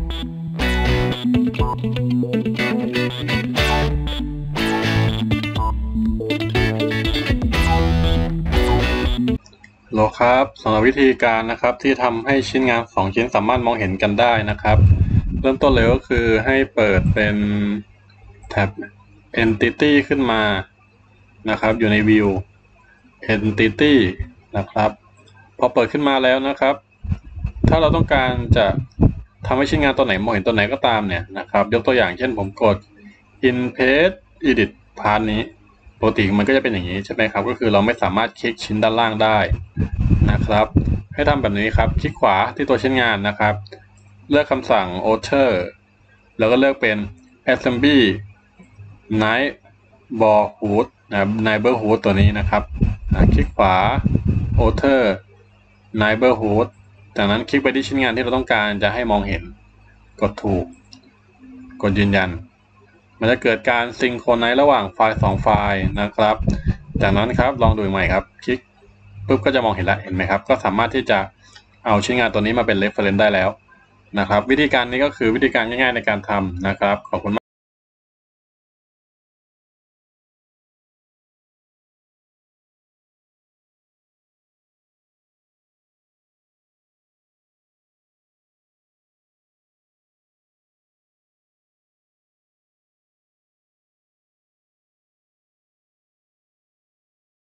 โลครับสำหรับวิธีการนะครับที่ทำให้ชิ้นงาน2ชิ้นสามารถมองเห็นกันได้นะครับเริ่มต้นเลยก็คือให้เปิดเป็นแท็บ Entity ขึ้นมานะครับอยู่ใน View Entity นะครับพอเปิดขึ้นมาแล้วนะครับถ้าเราต้องการจะทำให้ชิ้นงานตัวไหนมองเห็นตัวไหนก็ตามเนี่ยนะครับยกตัวอย่างเช่นผมกด In Page Edit Part นี้ปกติมันก็จะเป็นอย่างนี้ใช่ไหมครับก็คือเราไม่สามารถคลิกชิ้นด้านล่างได้นะครับให้ทำแบบนี้ครับคลิกขวาที่ตัวชิ้นงานนะครับเลือกคำสั่ง Author แล้วก็เลือกเป็น Assembly Neighborhood นะครับ Neighborhood ตัวนี้นะครับคลิกขวา Author Neighborhood จากนั้นคลิกไปที่ชิ้นงานที่เราต้องการจะให้มองเห็นกดถูกกดยืนยันมันจะเกิดการซิงโครไนซ์ระหว่างไฟล์2ไฟล์นะครับจากนั้นครับลองดูใหม่ครับคลิกปุ๊บก็จะมองเห็นแล้วเห็นไหมครับก็สามารถที่จะเอาชิ้นงานตัวนี้มาเป็น reference ได้แล้วนะครับวิธีการนี้ก็คือวิธีการง่ายๆในการทำนะครับขอบคุณ